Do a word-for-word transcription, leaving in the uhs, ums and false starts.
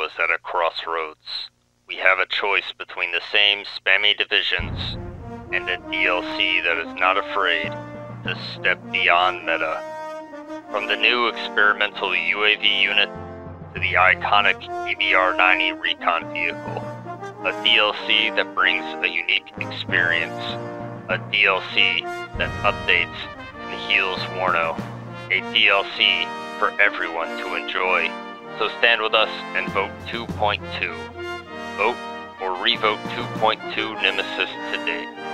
is at a crossroads. We have a choice between the same spammy divisions and a D L C that is not afraid to step beyond meta. From the new experimental U A V unit to the iconic E B R ninety recon vehicle, a D L C that brings a unique experience, a D L C that updates and heals Warno, a D L C for everyone to enjoy. So stand with us and vote two point two. Vote or revote two point two Nemesis today.